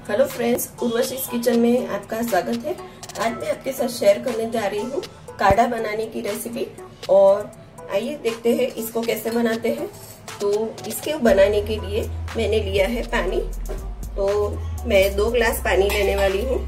Hello friends, उर्वशी's kitchen में आपका स्वागत है। आज मैं आपके साथ शेयर करने जा रही हूँ काढ़ा बनाने की रेसिपी। और आइए देखते हैं इसको कैसे बनाते हैं। तो इसके बनाने के लिए मैंने लिया है पानी। तो मैं 2 गिलास पानी लेने वाली हूँ।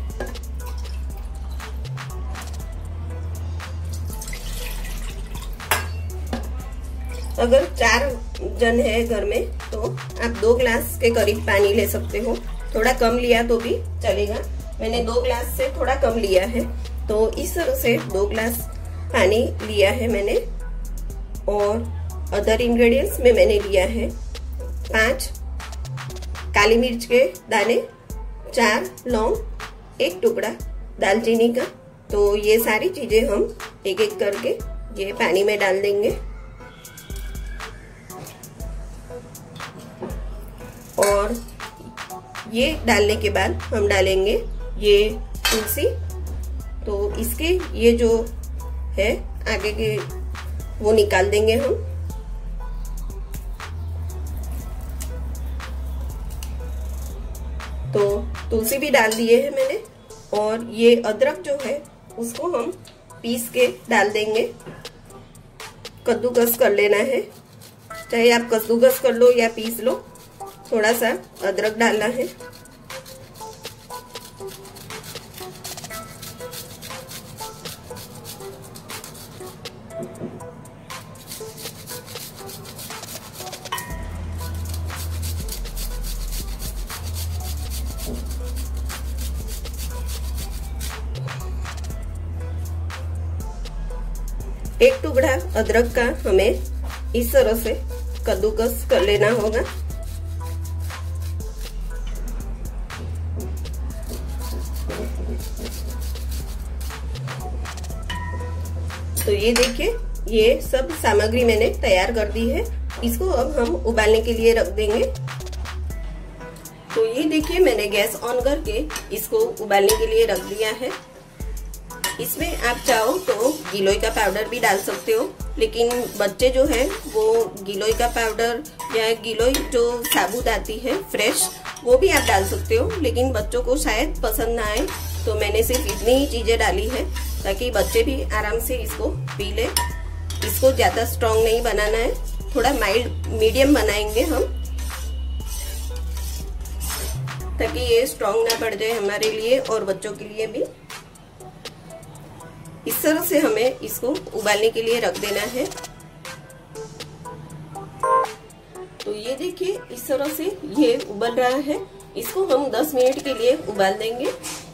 अगर 4 जन है घर में तो आप 2 गिलास के करीब पानी ले सकते हो। थोड़ा कम लिया तो भी चलेगा। मैंने 2 गिलास से थोड़ा कम लिया है। तो इस तरह से 2 गिलास पानी लिया है मैंने। और अदर इंग्रेडिएंट्स में मैंने लिया है 5 काली मिर्च के दाने, 4 लौंग, 1 टुकड़ा दालचीनी का। तो ये सारी चीजें हम एक एक करके ये पानी में डाल देंगे। और ये डालने के बाद हम डालेंगे ये तुलसी। तो इसके ये जो है आगे के वो निकाल देंगे हम। तो तुलसी भी डाल दिए है मैंने। और ये अदरक जो है उसको हम पीस के डाल देंगे। कद्दूकस कर लेना है, चाहे आप कद्दूकस कर लो या पीस लो। थोड़ा सा अदरक डालना है। एक टुकड़ा अदरक का हमें इस तरह से कद्दूकस कर लेना होगा। तो ये देखिए, ये सब सामग्री मैंने तैयार कर दी है। इसको अब हम उबालने के लिए रख देंगे। तो ये देखिए, मैंने गैस ऑन करके इसको उबालने के लिए रख दिया है। इसमें आप चाहो तो गिलोय का पाउडर भी डाल सकते हो, लेकिन बच्चे जो है वो गिलोय का पाउडर या गिलोय जो साबुत आती है फ्रेश, वो भी आप डाल सकते हो। लेकिन बच्चों को शायद पसंद ना आए, तो मैंने सिर्फ इतनी ही चीजें डाली है ताकि बच्चे भी आराम से इसको पी ले। इसको ज्यादा स्ट्रॉन्ग नहीं बनाना है, थोड़ा माइल्ड मीडियम बनाएंगे हम, ताकि ये स्ट्रॉन्ग ना पड़ जाए हमारे लिए और बच्चों के लिए भी। इस तरह से हमें इसको उबालने के लिए रख देना है। तो ये देखिए, इस तरह से ये उबल रहा है। इसको हम 10 मिनट के लिए उबाल देंगे।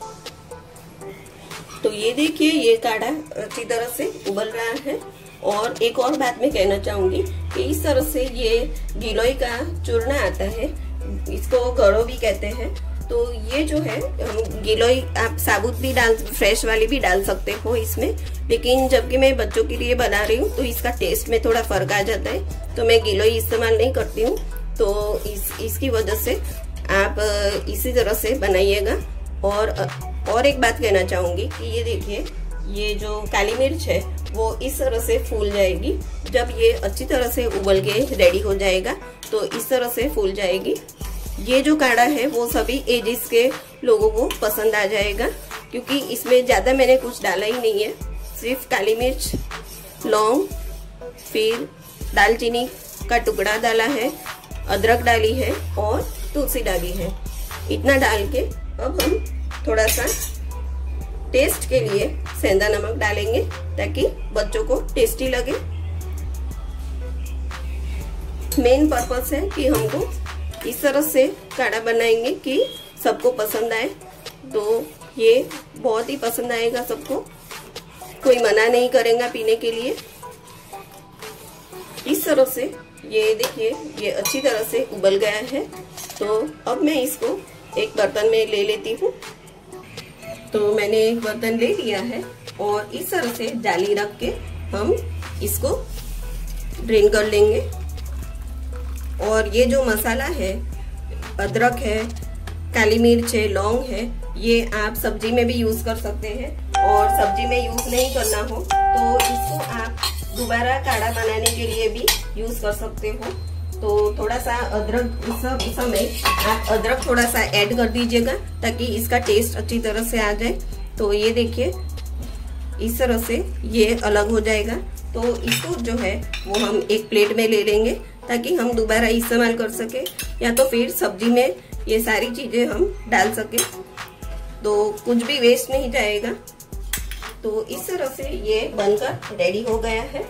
तो ये देखिए, ये काढ़ा अच्छी तरह से उबल रहा है। और एक और बात मैं कहना चाहूंगी कि इस तरह से ये गिलोय का चूर्ण आता है, इसको गड़ो भी कहते हैं। तो ये जो है हम गिलोय आप साबुत भी फ्रेश वाली भी डाल सकते हो इसमें। लेकिन जबकि मैं बच्चों के लिए बना रही हूँ तो इसका टेस्ट में थोड़ा फर्क आ जाता है, तो मैं गिलोय इस्तेमाल नहीं करती हूँ। तो इसकी वजह से आप इसी तरह से बनाइएगा। और एक बात कहना चाहूंगी कि ये देखिए, ये जो काली मिर्च है वो इस तरह से फूल जाएगी। जब ये अच्छी तरह से उबल के रेडी हो जाएगा तो इस तरह से फूल जाएगी। ये जो काढ़ा है वो सभी एजेस के लोगों को पसंद आ जाएगा, क्योंकि इसमें ज्यादा मैंने कुछ डाला ही नहीं है। सिर्फ काली मिर्च, लौंग, फिर दालचीनी का टुकड़ा डाला है, अदरक डाली है और तुलसी डाली है। इतना डाल के अब हम थोड़ा सा टेस्ट के लिए सेंधा नमक डालेंगे ताकि बच्चों को टेस्टी लगे। मेन पर्पस है कि हमको इस तरह से काढ़ा बनाएंगे कि सबको पसंद आए। तो ये बहुत ही पसंद आएगा सबको, कोई मना नहीं करेगा पीने के लिए। इस तरह से ये देखिए, ये अच्छी तरह से उबल गया है। तो अब मैं इसको एक बर्तन में ले लेती हूँ। तो मैंने एक बर्तन ले लिया है और इस तरह से जाली रख के हम इसको ड्रेन कर लेंगे। और ये जो मसाला है, अदरक है, काली मिर्च है, लौंग है, ये आप सब्जी में भी यूज कर सकते हैं। और सब्जी में यूज नहीं करना हो तो इसको आप दोबारा काढ़ा बनाने के लिए भी यूज कर सकते हो। तो थोड़ा सा अदरक उस समय आप अदरक थोड़ा सा ऐड कर दीजिएगा ताकि इसका टेस्ट अच्छी तरह से आ जाए। तो ये देखिए इस तरह से ये अलग हो जाएगा। तो इसको जो है वो हम एक प्लेट में ले लेंगे ताकि हम दोबारा इस्तेमाल कर सके या तो फिर सब्जी में ये सारी चीजें हम डाल सके, तो कुछ भी वेस्ट नहीं जाएगा। तो इस तरह से ये बनकर रेडी हो गया है।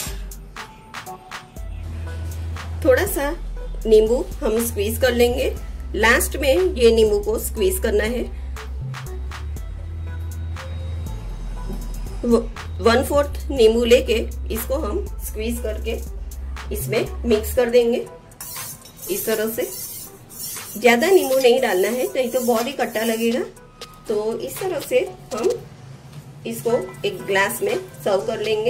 थोड़ा सा नींबू हम स्क्वीज कर लेंगे, लास्ट में ये नींबू को स्क्वीज करना है। 1/4 नींबू लेके इसको हम स्क्वीज करके इसमें मिक्स कर देंगे इस तरह से। ज्यादा नींबू नहीं डालना है नहीं तो बहुत ही खट्टा लगेगा। तो इस तरह से हम इसको एक ग्लास में सर्व कर लेंगे।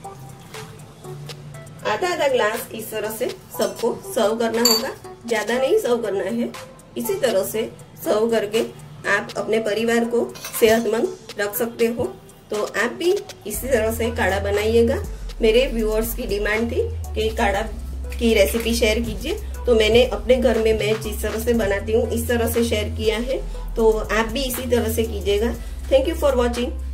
आधा ग्लास इस तरह से सबको सर्व करना होगा, ज्यादा नहीं सर्व करना है। इसी तरह से सर्व करके आप अपने परिवार को सेहतमंद रख सकते हो। तो आप भी इसी तरह से काढ़ा बनाइएगा। मेरे व्यूअर्स की डिमांड थी कि काढ़ा की रेसिपी शेयर कीजिए, तो मैंने अपने घर में मैं जिस तरह से बनाती हूँ इस तरह से शेयर किया है। तो आप भी इसी तरह से कीजिएगा। Thank you for watching.